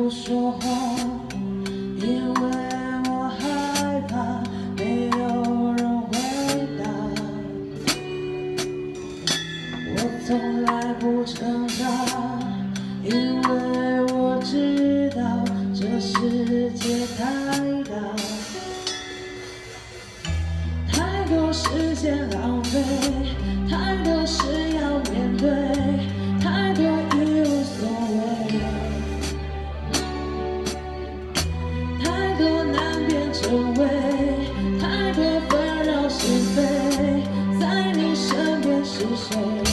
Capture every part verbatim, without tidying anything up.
不说话，因为我害怕没有人回答。我从来不挣扎，因为我知道这世界太大，太多时间浪费，太多事要面对，太多已无所谓，太多难辨真伪，太多纷扰是非，在你身边是谁？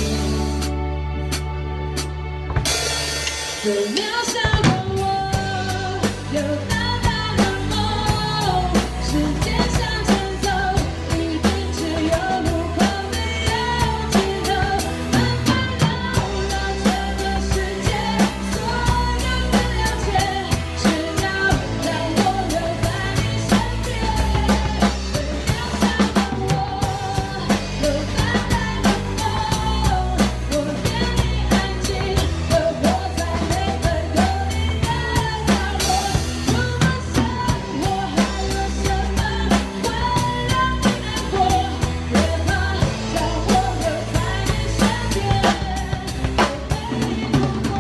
最渺小的我，有大大的梦，时间向前走，一定只有路口没有尽头。慢慢绕绕这个世界，所有的了解，只要让我留在你身边。最渺小的我，有大大的梦，我愿意安静地活在每个有你的角落。如果想我还有什么会让你难过，别怕，让我留在你身边，陪你度过。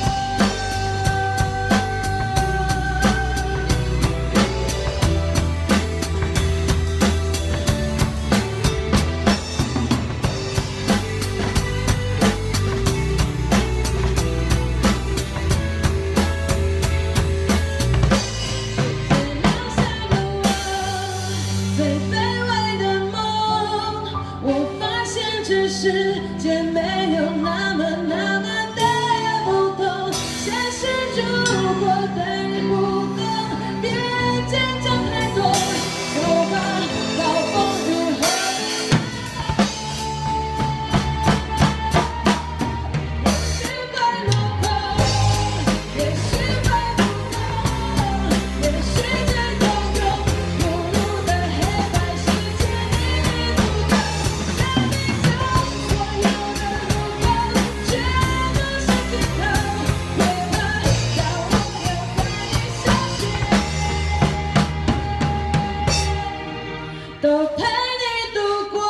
最渺小的我，最卑微的梦，我发现这世界没有那么那么的不同。现实如果对你不公，别计较太多。走吧，暴风雨和你也许会落空，也许会不同，也许这种永不入的黑白世界你不懂。生命中所有的路口，全都是尽头。别怕，让我留在你身边，都陪你度过。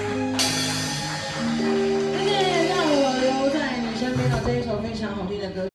谢谢让我留在你身边的这一首非常好听的歌。